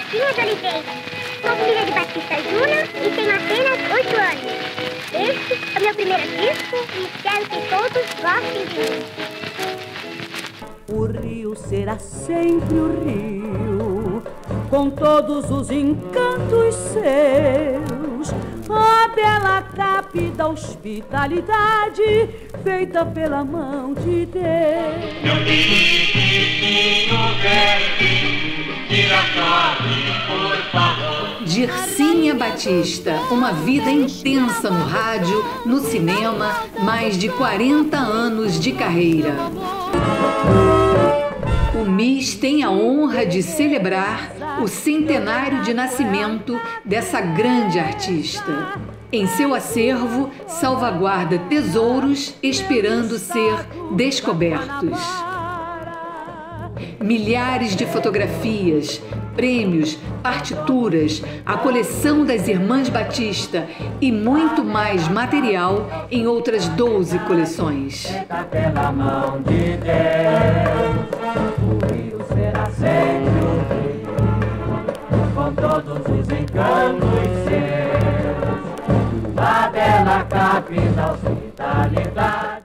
Marquinhos Oliveira. Sou filha de Batista Júnior e tenho apenas 8 anos. Este é o meu primeiro disco e quero que todos gostem de mim. O Rio será sempre o Rio, com todos os encantos seus, a bela cape da hospitalidade feita pela mão de Deus. Meu filho verde, tira por favor. Dircinha Batista, uma vida intensa no rádio, no cinema, mais de 40 anos de carreira. O MIS tem a honra de celebrar o centenário de nascimento dessa grande artista. Em seu acervo, salvaguarda tesouros esperando ser descobertos. Milhares de fotografias, prêmios, partituras, a coleção das Irmãs Batista e muito mais material em outras 12 coleções. Pela mão de Deus, o Rio será sempre o Rio, com todos os encantos seus, a bela capital hospitalidade.